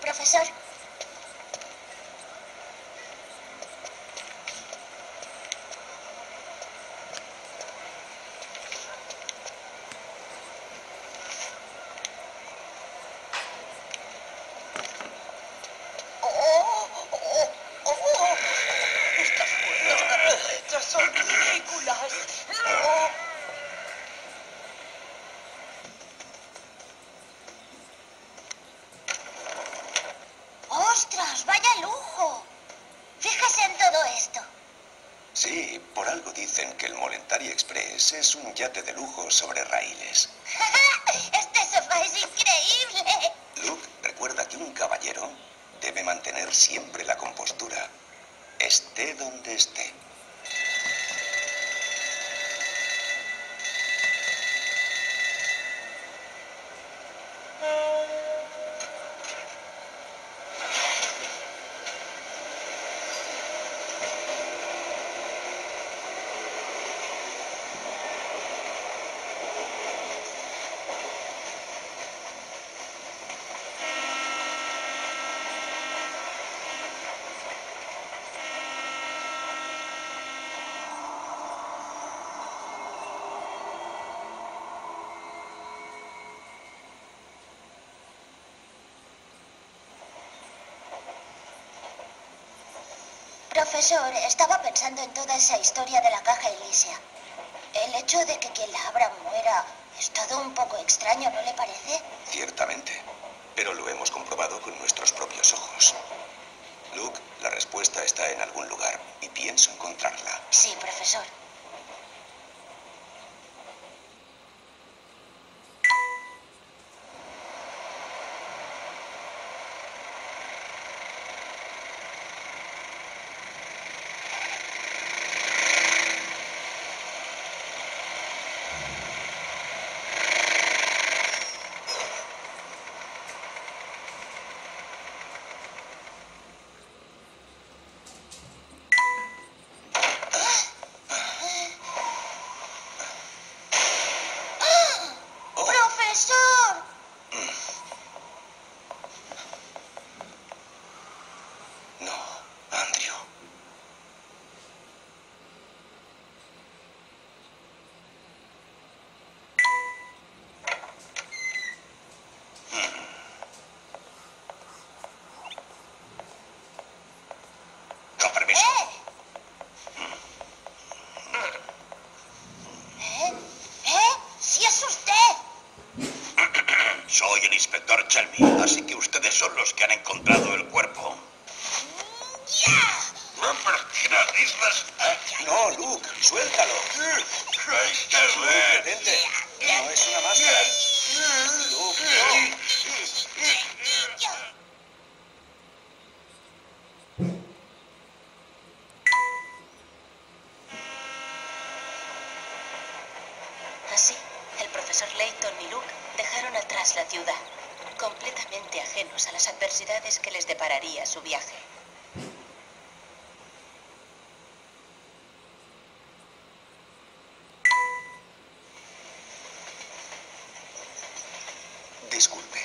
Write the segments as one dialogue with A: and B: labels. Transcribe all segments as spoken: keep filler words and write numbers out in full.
A: profesor. ¡Ostras! ¡Vaya lujo! Fíjese en todo esto.
B: Sí, por algo dicen que el Molentari Express es un yate de lujo sobre raíles.
A: ¡Este sofá es increíble!
B: Luke, recuerda que un caballero debe mantener siempre la compostura, esté donde esté.
A: Profesor, estaba pensando en toda esa historia de la caja Elysia. El hecho de que quien la abra muera es todo un poco extraño, ¿no le parece?
B: Ciertamente, pero lo hemos comprobado con nuestros propios ojos. Luke, la respuesta está en algún lugar y pienso encontrarla.
A: Sí, profesor. ¡Profesor!
B: No, Andrew. Con permiso.
A: ¿Eh? ¿Eh? ¡Sí es usted!
B: Soy el inspector Shelby, así que ustedes son los que han encontrado el cuerpo.
A: ¡Ya!
B: No, Luke, suéltalo. Luke, detente. No es una máscara. Luke, no.
C: Así, el profesor Layton y Luke dejaron atrás la ciudad, completamente ajenos a las adversidades que les depararía su viaje.
B: Disculpe.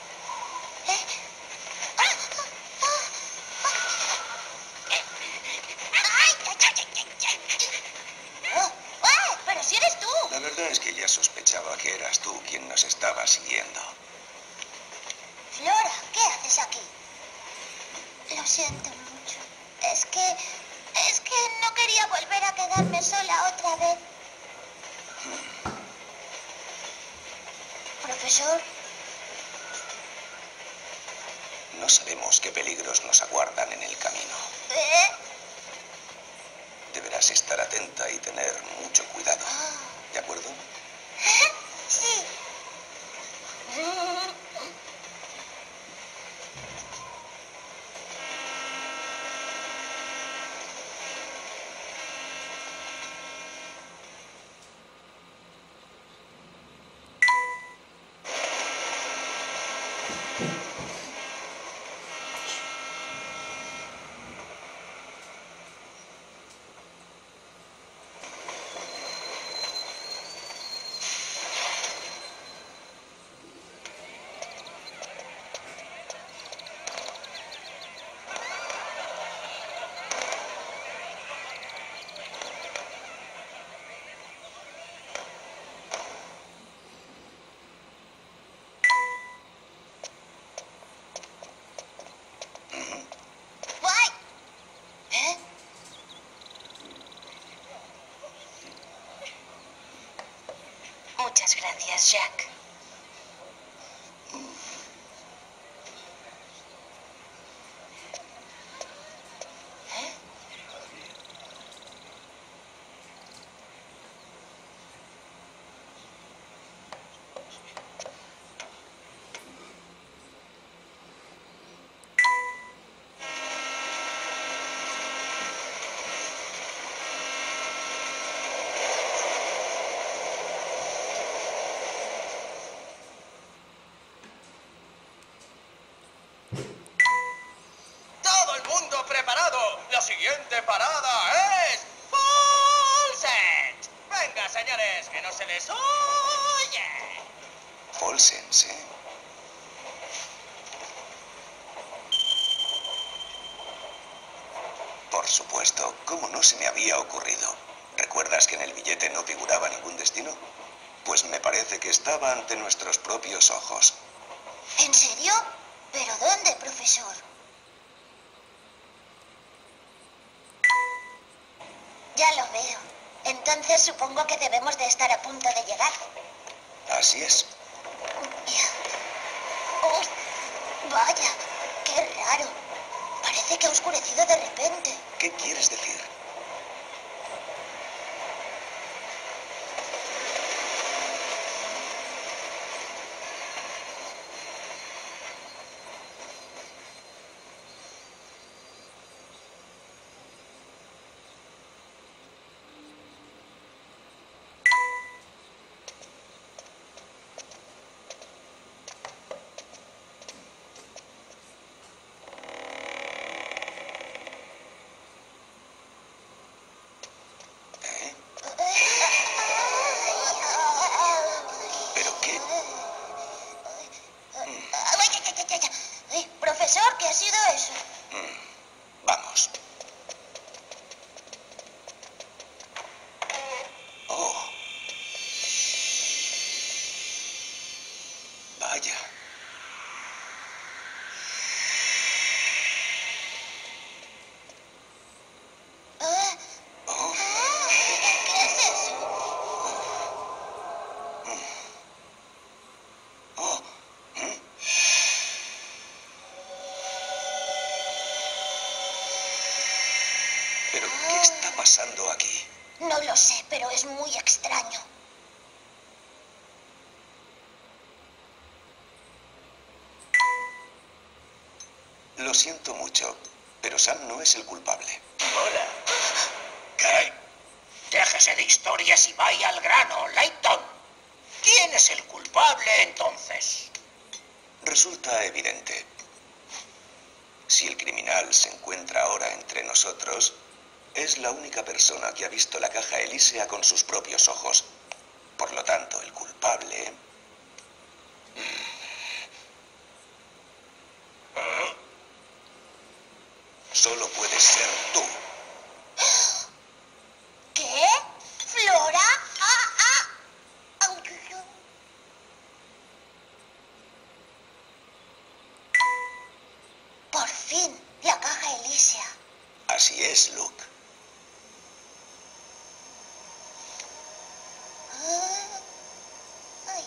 A: ¡Oh! ¡Eh! ¡Pero si eres tú!
B: La verdad es que ya sospechaba que eras tú quien nos estaba siguiendo.
A: Flora, ¿qué haces aquí? Lo siento mucho. Es que... Es que no quería volver a quedarme sola otra vez. Profesor,
B: No sabemos qué peligros nos aguardan en el camino.
A: ¿eh?
B: Deberás estar atenta y tener mucho cuidado. ¿De acuerdo?
A: Sí.
C: Gracias, Jack.
D: La siguiente parada es Folset. Venga, señores, que no se les oye.
B: Folsense. Por supuesto, ¿cómo no se me había ocurrido? ¿Recuerdas que en el billete no figuraba ningún destino? Pues me parece que estaba ante nuestros propios ojos.
A: ¿En serio? ¿Pero dónde, profesor? Ya lo veo. Entonces supongo que debemos de estar a punto de llegar.
B: Así es.
A: ¡Uy! Vaya, qué raro. Parece que ha oscurecido de repente.
B: ¿Qué quieres decir? ¿Pero qué?
A: Profesor, ¿qué ha sido eso?
B: Mm, vamos. Oh. Vaya.
A: ¿Eh?
B: Oh.
A: ¿Qué es eso?
B: Oh. ¿Mm? ¿Pero qué está pasando aquí?
A: No lo sé, pero es muy extraño.
B: Lo siento mucho, pero Sam no es el culpable.
D: Hola. ¿Qué? Déjese de historias y vaya al grano, Layton. ¿Quién es el culpable entonces?
B: Resulta evidente. Si el criminal se encuentra ahora entre nosotros, es la única persona que ha visto la caja Elísea con sus propios ojos. Por lo tanto, el culpable... solo puedes ser tú.
A: ¿Qué? ¿Flora? ¡Ah, ah! Au, au, au. Por fin, la caja Elísea.
B: Así es, Luke.
A: Ah, ay,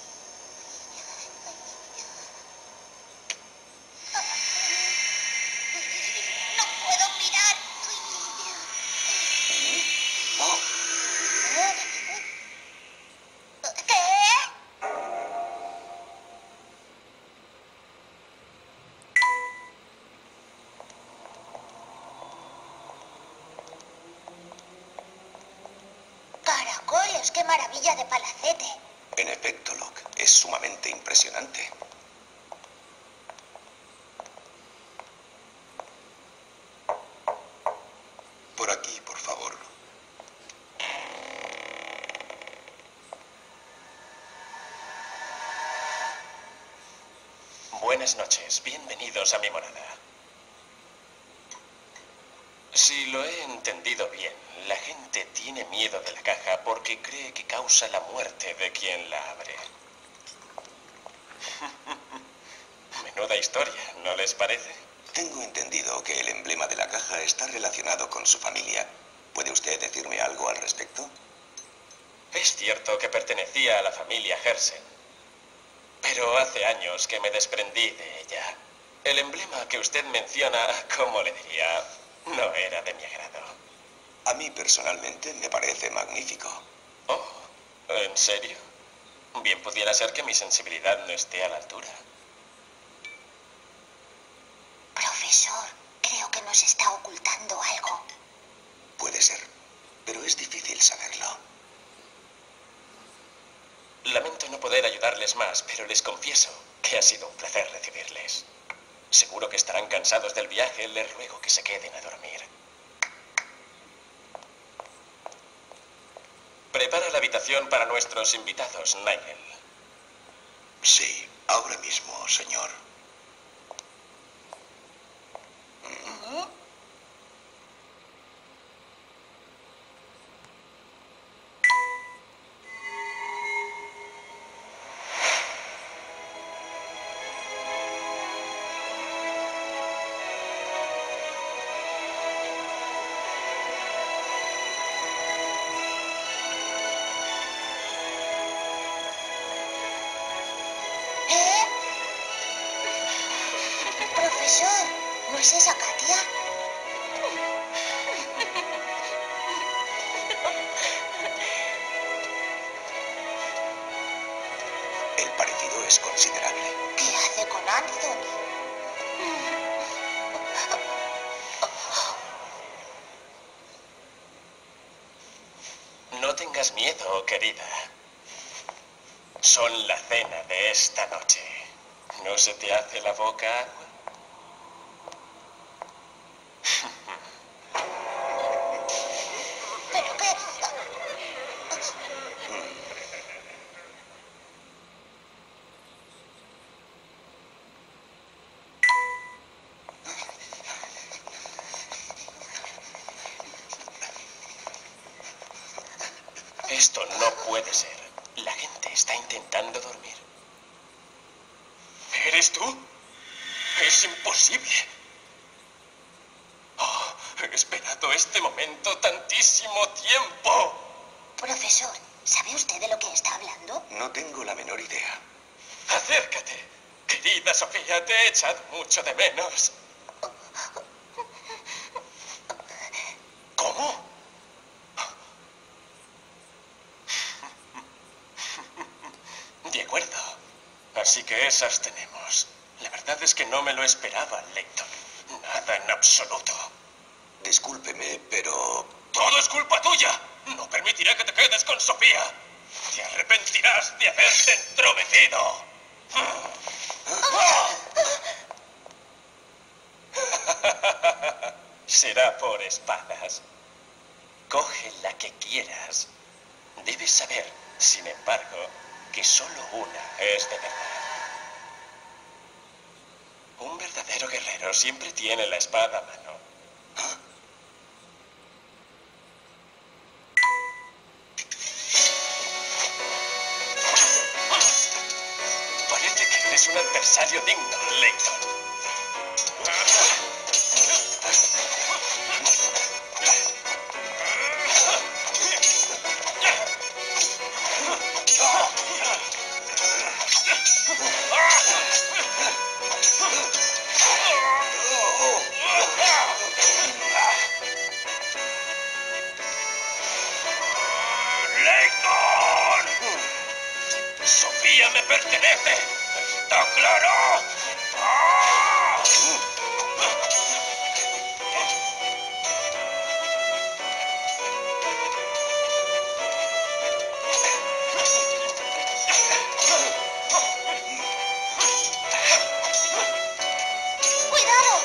A: no puedo mirar.
B: Oh,
A: ¿Qué? Caracoles, qué maravilla de palacete.
B: en efecto, Luke, es sumamente impresionante. Por aquí, por favor.
E: Buenas noches, bienvenidos a mi morada. Si lo he entendido bien, la gente tiene miedo de la caja porque cree que causa la muerte de quien la abre. Menuda historia, ¿no les parece?
B: Tengo entendido que el emblema de la caja está relacionado con su familia. ¿Puede usted decirme algo al respecto?
E: Es cierto que pertenecía a la familia Hersen, pero hace años que me desprendí de ella. El emblema que usted menciona, ¿cómo le diría? No era de mi agrado.
B: A mí personalmente me parece magnífico.
E: Oh, ¿en serio? Bien pudiera ser que mi sensibilidad no esté a la altura.
A: Profesor, creo que nos está ocultando algo.
B: Puede ser, pero es difícil saberlo.
E: Lamento no poder ayudarles más, pero les confieso que ha sido un placer recibirles. Seguro que estarán cansados del viaje. Les ruego que se queden a dormir. Prepara la habitación para nuestros invitados, Nigel.
B: Sí, ahora mismo, señor.
A: ¿Eh? Profesor, ¿no es esa Katia?
B: El parecido es considerable.
A: ¿Qué hace con Anthony?
E: No tengas miedo, querida. Son la cena de esta noche. ¿No se te hace la boca agua?
A: ¿Pero qué?
E: Esto no puede ser. La gente está intentando dormir. ¿Eres tú? Es imposible. Oh, he esperado este momento tantísimo tiempo.
A: Profesor, ¿sabe usted de lo que está hablando?
B: No tengo la menor idea.
E: Acércate. Querida Sofía, te he echado mucho de menos. ¿Cómo? De acuerdo. Así que esas tenemos. La verdad es que no me lo esperaba, Layton. Nada en absoluto.
B: Discúlpeme, pero...
E: Todo es culpa tuya. No permitiré que te quedes con Sofía. Te arrepentirás de haberte entrometido. Será por espadas. Coge la que quieras. Debes saber, sin embargo, que solo una es de verdad. Un verdadero guerrero siempre tiene la espada a mano. Parece que eres un adversario digno, Layton. ¡Layton! Sofía me pertenece. ¿Está claro? ¡Ah!
A: ¡Cuidado!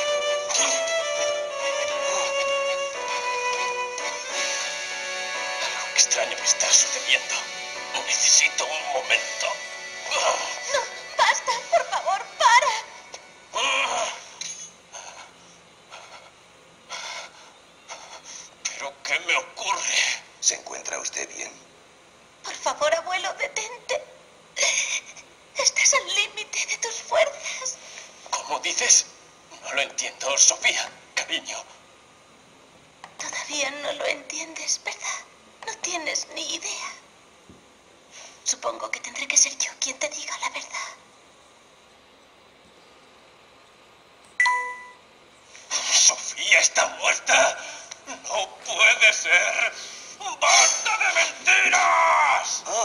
E: Algo extraño me está sucediendo. Necesito un momento.
C: No, basta, por favor, para.
E: ¿Pero qué me ocurre?
B: ¿Se encuentra usted bien?
C: Por favor, abuelo, detente. Estás al límite de tus fuerzas.
E: ¿Cómo dices? No lo entiendo, Sofía, cariño.
C: Todavía no lo entiendes, ¿verdad? No tienes ni idea. Supongo que tendré que ser yo quien te diga la verdad.
D: ¿Sofía está muerta? ¡No puede ser! ¡Basta de mentiras!
B: Oh,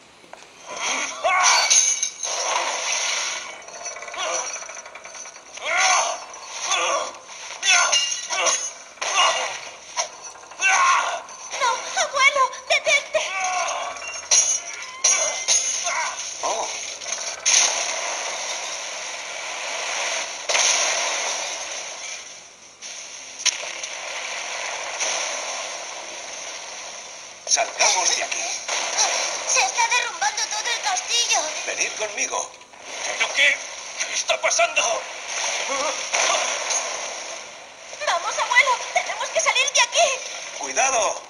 C: ¡No, abuelo! ¡Detente!
B: oh. Salgamos de aquí.
A: Se está derrumbando todo el castillo.
B: Venid conmigo.
D: ¿Pero qué? ¿Qué está pasando?
C: ¡Vamos, abuelo! ¡Tenemos que salir de aquí!
B: ¡Cuidado!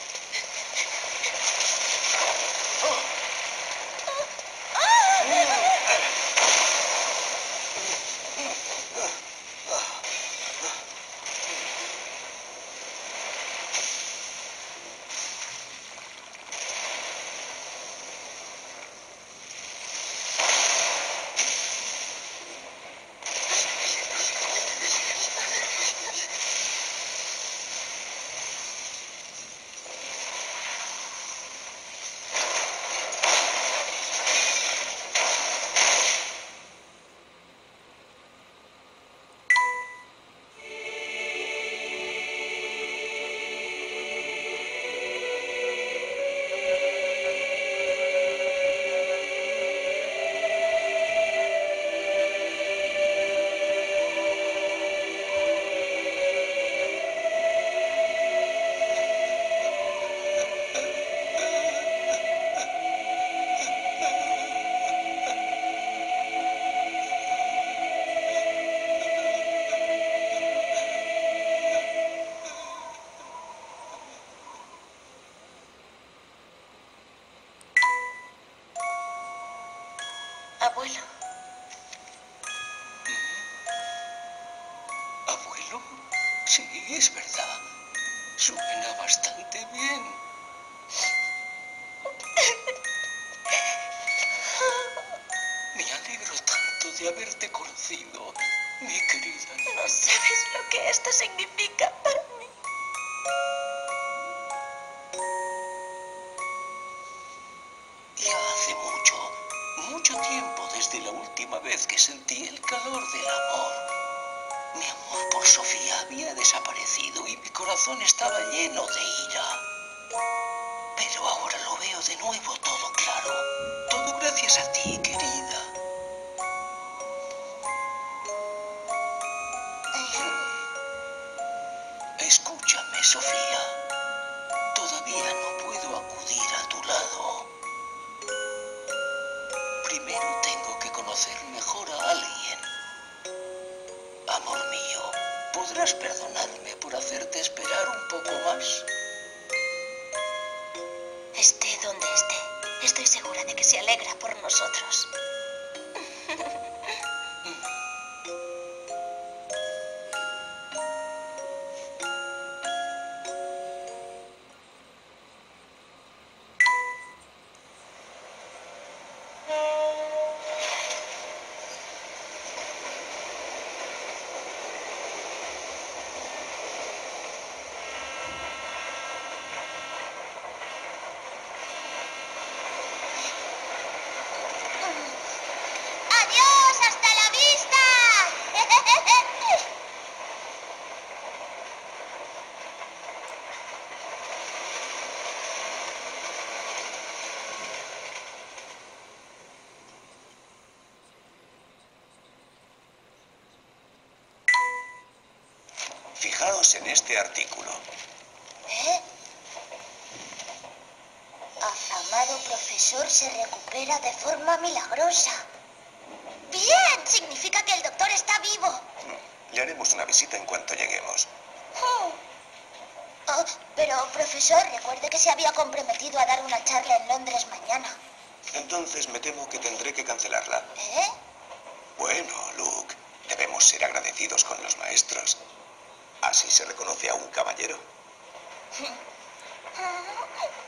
C: Abuelo,
D: ¿Abuelo? Sí, es verdad. Suena bastante bien. Me alegro tanto de haberte conocido, mi querida.
C: no sabes lo que esto significa para mí.
D: Ya hace mucho, mucho tiempo desde la última vez que sentí el calor del amor. Mi amor por Sofía había desaparecido y mi corazón estaba lleno de ira. Pero ahora lo veo de nuevo todo claro. Todo gracias a ti, querida. Escúchame, Sofía. Todavía no puedo acudir a tu lado. Primero tengo que conocer mejor a alguien. Amor mío, ¿podrás perdonarme por hacerte esperar un poco más?
C: Esté donde esté, estoy segura de que se alegra por nosotros.
A: ¡Adiós! ¡Hasta la vista!
B: Fijaos en este artículo.
A: ¿Eh? Afamado profesor se recupera de forma milagrosa. ¡Bien! Significa que el doctor está vivo.
B: Le haremos una visita en cuanto lleguemos.
A: Oh. Oh, pero, profesor, recuerde que se había comprometido a dar una charla en Londres mañana.
B: Entonces me temo que tendré que cancelarla.
A: ¿Eh?
B: Bueno, Luke, debemos ser agradecidos con los maestros. Así se reconoce a un caballero.